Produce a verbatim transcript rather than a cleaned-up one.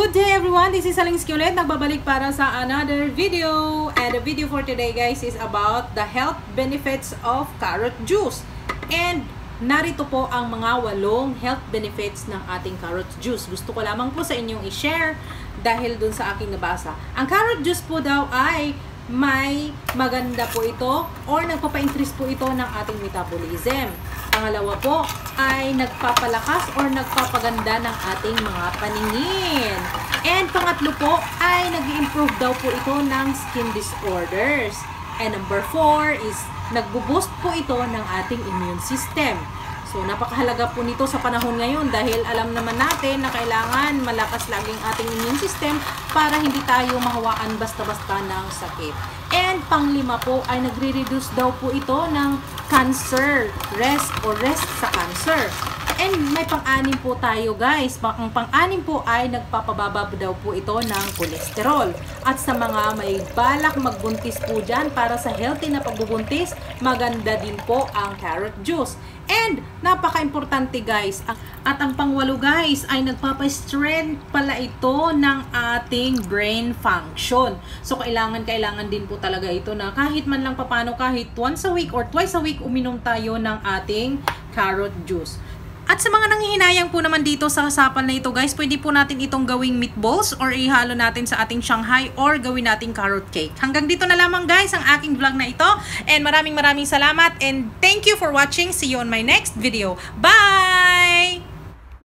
Good day everyone, this is Salingskie ulit, nagbabalik para sa another video. And the video for today guys is about the health benefits of carrot juice. And narito po ang mga walong health benefits ng ating carrot juice. Gusto ko lamang po sa inyong i-share dahil dun sa aking nabasa. Ang carrot juice po daw ay may maganda po ito or nagpapa-increase po ito ng ating metabolism. Pangalawa po ay nagpapalakas or nagpapaganda ng ating mga paningin. And pangatlo po ay nag-i-improve daw po ito ng skin disorders. And number four is nagbo-boost po ito ng ating immune system. So, napakahalaga po nito sa panahon ngayon dahil alam naman natin na kailangan malakas laging ating immune system para hindi tayo mahawaan basta-basta ng sakit. And panglima po ay nagre-reduce daw po ito ng cancer, rest or rest sa cancer. And may pang-anim po tayo guys. Ang pang-anim po ay nagpapababa daw po ito ng cholesterol. At sa mga may balak magbuntis po dyan para sa healthy na pagbubuntis, maganda din po ang carrot juice. And napaka-importante guys. At ang pangwalo guys ay nagpapa-strength pala ito ng ating brain function. So kailangan kailangan din po talaga ito na kahit man lang papano, kahit once a week or twice a week uminom tayo ng ating carrot juice. At sa mga nanghihinayang po naman dito sa usapan na ito guys, pwede po natin itong gawing meatballs or ihalo natin sa ating Shanghai or gawin nating carrot cake. Hanggang dito na lamang guys ang aking vlog na ito. And maraming maraming salamat and thank you for watching. See you on my next video. Bye!